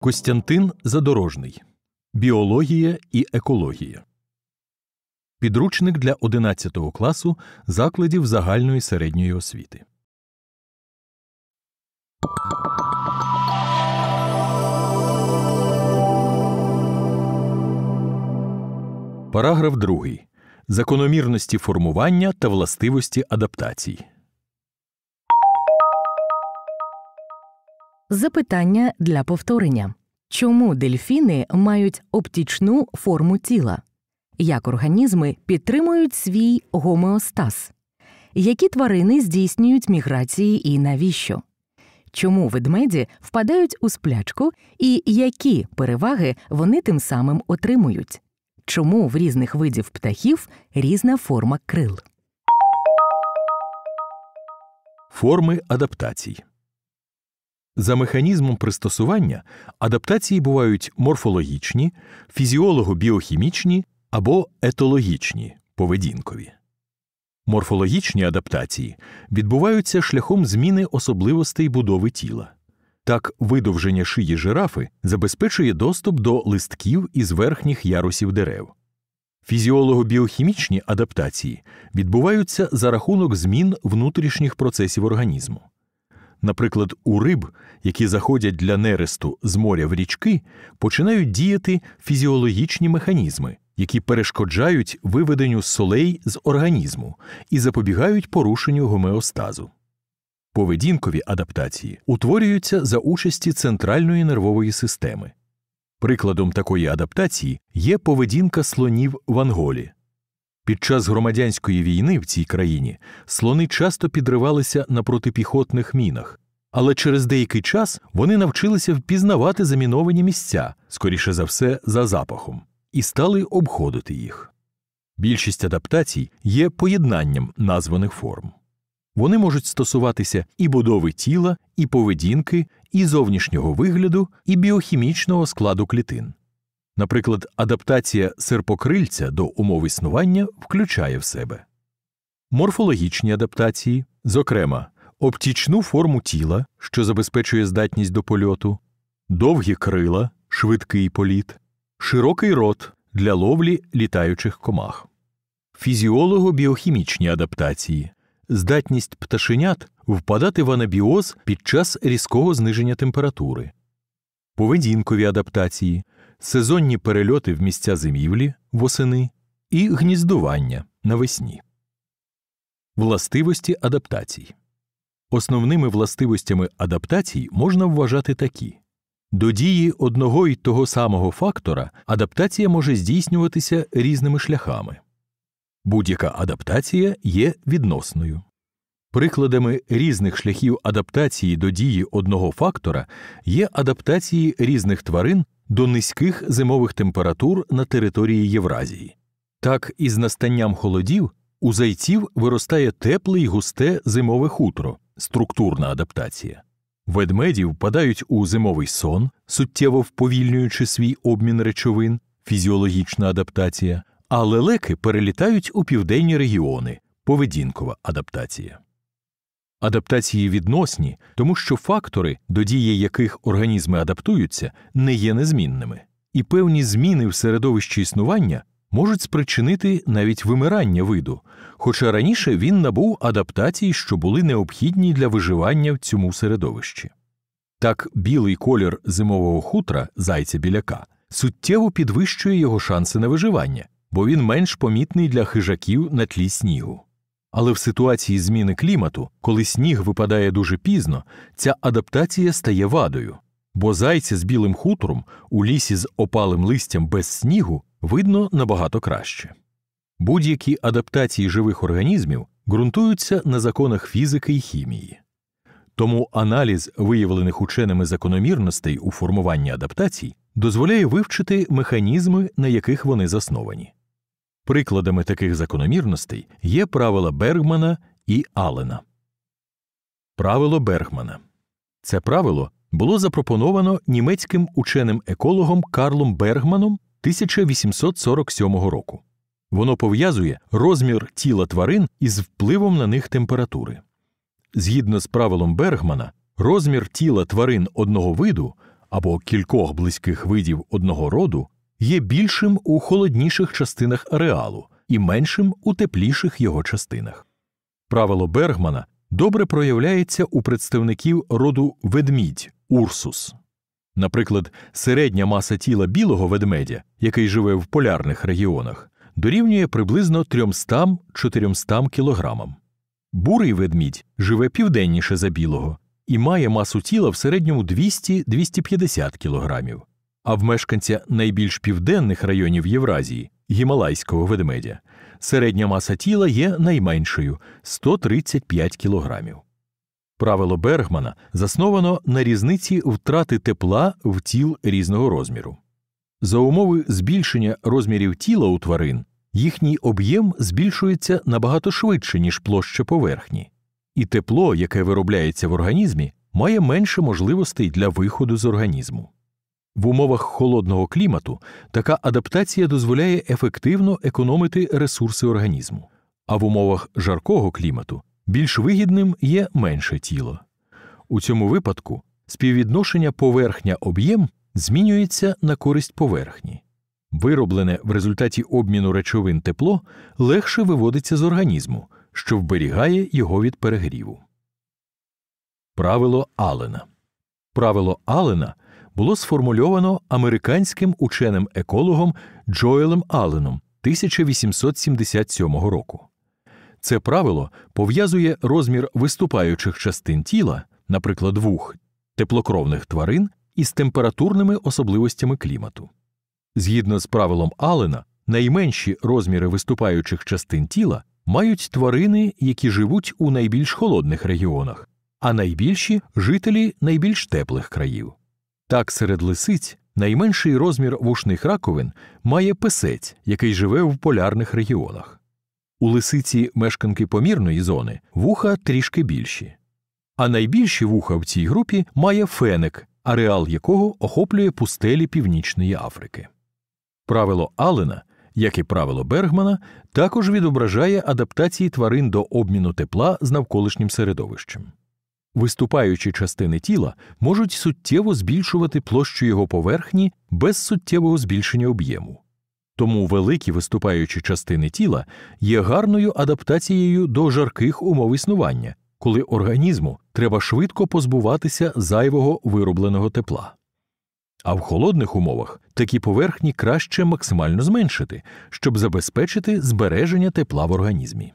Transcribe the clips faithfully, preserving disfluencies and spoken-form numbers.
Костянтин Задорожний. Біологія і екологія. Підручник для одинадцятого класу закладів загальної середньої освіти. Параграф другий. Закономірності формування та властивості адаптацій. Запитання для повторення. Чому дельфіни мають оптичну форму тіла? Як організми підтримують свій гомеостаз? Які тварини здійснюють міграції і навіщо? Чому ведмеді впадають у сплячку і які переваги вони тим самим отримують? Чому в різних видів птахів різна форма крил? Форми адаптацій. За механізмом пристосування адаптації бувають морфологічні, фізіолого-біохімічні або етологічні, поведінкові. Морфологічні адаптації відбуваються шляхом зміни особливостей будови тіла. Так, видовження шиї жирафи забезпечує доступ до листків із верхніх ярусів дерев. Фізіолого-біохімічні адаптації відбуваються за рахунок змін внутрішніх процесів організму. Наприклад, у риб, які заходять для нересту з моря в річки, починають діяти фізіологічні механізми, які перешкоджають виведенню солей з організму і запобігають порушенню гомеостазу. Поведінкові адаптації утворюються за участі центральної нервової системи. Прикладом такої адаптації є поведінка слонів в Анголі. Під час громадянської війни в цій країні слони часто підривалися на протипіхотних мінах, але через деякий час вони навчилися впізнавати заміновані місця, скоріше за все, за запахом, і стали обходити їх. Більшість адаптацій є поєднанням названих форм. Вони можуть стосуватися і будови тіла, і поведінки, і зовнішнього вигляду, і біохімічного складу клітин. Наприклад, адаптація серпокрильця до умов існування включає в себе морфологічні адаптації, зокрема, оптичну форму тіла, що забезпечує здатність до польоту, довгі крила, швидкий політ, широкий рот для ловлі літаючих комах, фізіолого-біохімічні адаптації, здатність пташенят впадати в анабіоз під час різкого зниження температури, поведінкові адаптації, сезонні перельоти в місця зимівлі восени і гніздування навесні. Властивості адаптацій. Основними властивостями адаптацій можна вважати такі. До дії одного й того самого фактора адаптація може здійснюватися різними шляхами. Будь-яка адаптація є відносною. Прикладами різних шляхів адаптації до дії одного фактора є адаптації різних тварин до низьких зимових температур на території Євразії. Так, із настанням холодів у зайців виростає тепле й густе зимове хутро – структурна адаптація. Ведмеді впадають у зимовий сон, суттєво вповільнюючи свій обмін речовин – фізіологічна адаптація, а лелеки перелітають у південні регіони – поведінкова адаптація. Адаптації відносні, тому що фактори, до дії яких організми адаптуються, не є незмінними. І певні зміни в середовищі існування можуть спричинити навіть вимирання виду, хоча раніше він набув адаптацій, що були необхідні для виживання в цьому середовищі. Так, білий колір зимового хутра зайця-біляка суттєво підвищує його шанси на виживання, бо він менш помітний для хижаків на тлі снігу. Але в ситуації зміни клімату, коли сніг випадає дуже пізно, ця адаптація стає вадою, бо зайця з білим хутром у лісі з опалим листям без снігу видно набагато краще. Будь-які адаптації живих організмів ґрунтуються на законах фізики й хімії. Тому аналіз виявлених ученими закономірностей у формуванні адаптацій дозволяє вивчити механізми, на яких вони засновані. Прикладами таких закономірностей є правила Бергмана і Аллена. Правило Бергмана. Це правило було запропоновано німецьким ученим-екологом Карлом Бергманом тисяча вісімсот сорок сьомого року. Воно пов'язує розмір тіла тварин із впливом на них температури. Згідно з правилом Бергмана, розмір тіла тварин одного виду або кількох близьких видів одного роду є більшим у холодніших частинах ареалу і меншим у тепліших його частинах. Правило Бергмана добре проявляється у представників роду ведмідь – урсус. Наприклад, середня маса тіла білого ведмедя, який живе в полярних регіонах, дорівнює приблизно триста-чотириста кілограмам. Бурий ведмідь живе південніше за білого і має масу тіла в середньому двісті - двісті п'ятдесят кілограмів. А в мешканця найбільш південних районів Євразії – гімалайського ведмедя – середня маса тіла є найменшою – сто тридцять п'ять кілограмів. Правило Бергмана засновано на різниці втрати тепла в тіл різного розміру. За умови збільшення розмірів тіла у тварин, їхній об'єм збільшується набагато швидше, ніж площа поверхні. І тепло, яке виробляється в організмі, має менше можливостей для виходу з організму. В умовах холодного клімату така адаптація дозволяє ефективно економити ресурси організму. А в умовах жаркого клімату більш вигідним є менше тіло. У цьому випадку співвідношення поверхня-об'єм змінюється на користь поверхні. Вироблене в результаті обміну речовин тепло легше виводиться з організму, що вберігає його від перегріву. Правило Аллена. Правило Аллена було сформульовано американським ученим-екологом Джоелем Алленом тисяча вісімсот сімдесят сьомого року. Це правило пов'язує розмір виступаючих частин тіла, наприклад, вух, теплокровних тварин, із температурними особливостями клімату. Згідно з правилом Аллена, найменші розміри виступаючих частин тіла мають тварини, які живуть у найбільш холодних регіонах, а найбільші – жителі найбільш теплих країв. Так, серед лисиць найменший розмір вушних раковин має песець, який живе в полярних регіонах. У лисиці мешканки помірної зони вуха трішки більші. А найбільші вуха в цій групі має феник, ареал якого охоплює пустелі Північної Африки. Правило Аллена, як і правило Бергмана, також відображає адаптації тварин до обміну тепла з навколишнім середовищем. Виступаючі частини тіла можуть суттєво збільшувати площу його поверхні без суттєвого збільшення об'єму. Тому великі виступаючі частини тіла є гарною адаптацією до жарких умов існування, коли організму треба швидко позбуватися зайвого виробленого тепла. А в холодних умовах такі поверхні краще максимально зменшити, щоб забезпечити збереження тепла в організмі.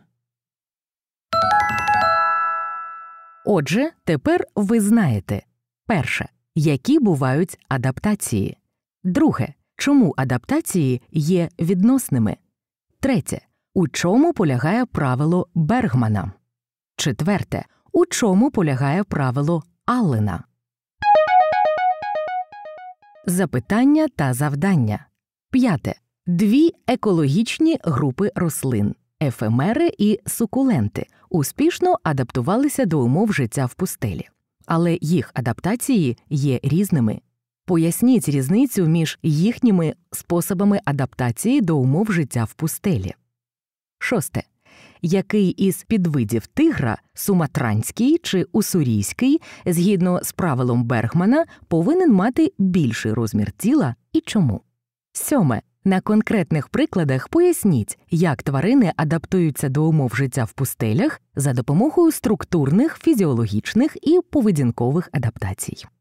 Отже, тепер ви знаєте: перше, які бувають адаптації; друге, чому адаптації є відносними; третє, у чому полягає правило Бергмана; четверте, у чому полягає правило Аллена. Запитання та завдання. П'яте. Дві екологічні групи рослин – ефемери і сукуленти – успішно адаптувалися до умов життя в пустелі. Але їх адаптації є різними. Поясніть різницю між їхніми способами адаптації до умов життя в пустелі. Шосте. Який із підвидів тигра – суматранський чи уссурійський, згідно з правилом Бергмана, повинен мати більший розмір тіла і чому? Сьоме. На конкретних прикладах поясніть, як тварини адаптуються до умов життя в пустелях за допомогою структурних, фізіологічних і поведінкових адаптацій.